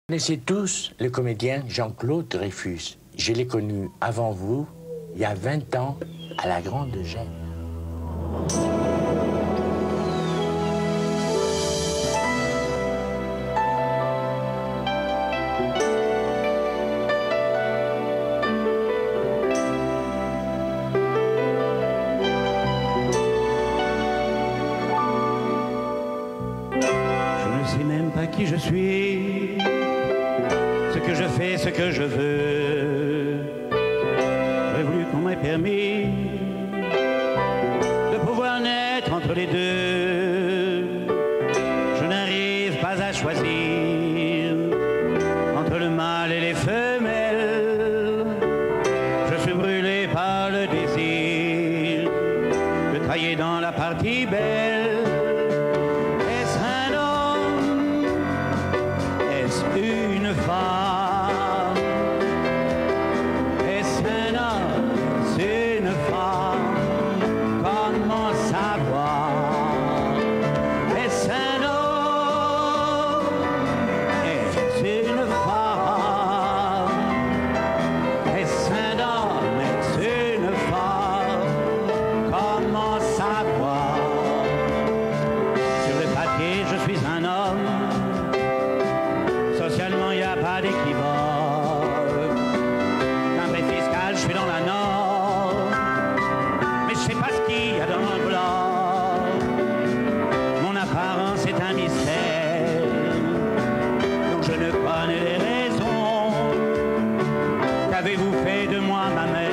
Vous connaissez tous le comédien Jean-Claude Dreyfus. Je l'ai connu avant vous, il y a 20 ans, à la Grande Gêne. Je ne sais même pas qui je suis, ce que je fais, ce que je veux. J'aurais voulu qu'on m'ait permis de pouvoir naître entre les deux. Je n'arrive pas à choisir entre le mâle et les femelles. Je suis brûlé par le désir de travailler dans la partie belle. Une femme, est-ce un homme, c'est une femme, comment savoir? Est-ce un homme, est-ce une femme? Est-ce un homme, est-ce une femme, comment savoir? Sur le papier, je suis un homme. Socialement, il n'y a pas d'équivoque. Un vrai fiscal, je suis dans la norme. Mais je sais pas ce qu'il y a dans le bloc. Mon apparence est un mystère, dont je ne connais les raisons. Qu'avez-vous fait de moi, ma mère?